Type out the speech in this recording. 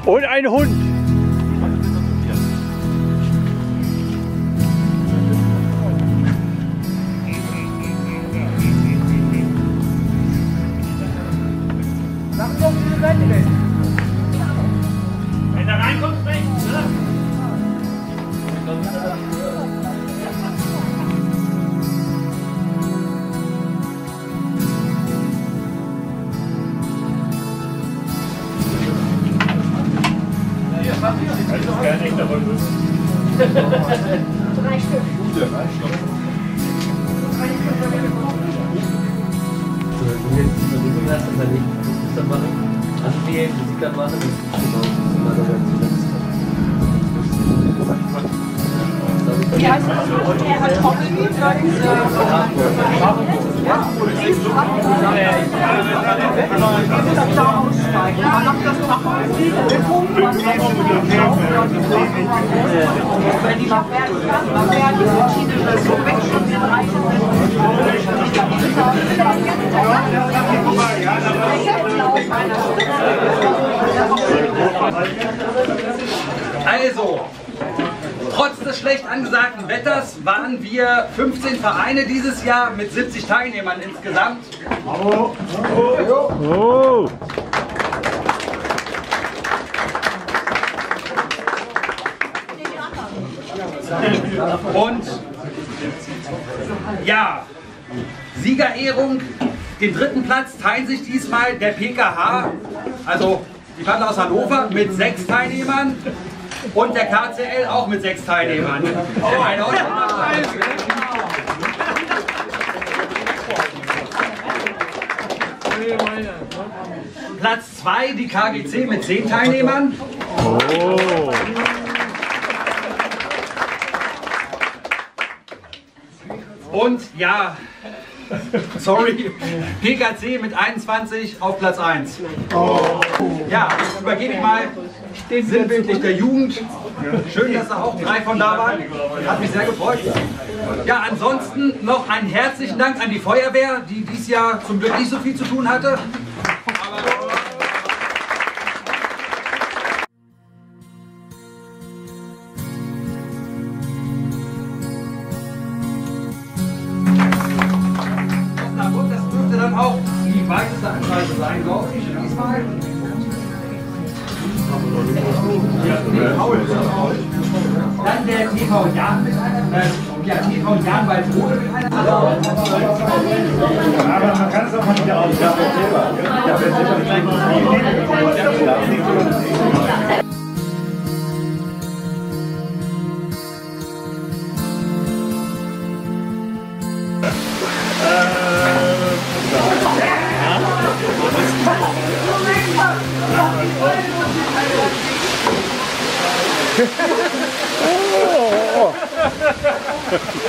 Und ein Hund. Wenn er reinkommt, rechts, ne? Das ist kein echter Rundus. 3 Stück. Gute, 3 Stück. Also die Musik dann machen, Wie heißt das? Der hat Hockey, wenn die noch werden kann, dann werden die verschiedene so wegschützen, Also, trotz des schlecht angesagten Wetters waren wir 15 Vereine dieses Jahr mit 70 Teilnehmern insgesamt. Oh. Und ja, Siegerehrung, den 3. Platz teilen sich diesmal der PKH, also die Paddler aus Hannover mit 6 Teilnehmern und der KCL auch mit 6 Teilnehmern. Platz 2 die KGC mit 10 Teilnehmern. Oh. Und ja, sorry, PKC mit 21 auf Platz 1. Ja, übergebe ich mal sinnbildlich der Jugend. Schön, dass da auch 3 von da waren. Hat mich sehr gefreut. Ja, ansonsten noch einen herzlichen Dank an die Feuerwehr, die dieses Jahr zum Glück nicht so viel zu tun hatte. Das dürfte dann auch die weiteste Anreise sein, glaube ich, diesmal. Dann der TV Jan mit einer, TV Jan bei Brode mit einer. Aber man kann es auch mal wieder aufschreiben. Ja, Oh.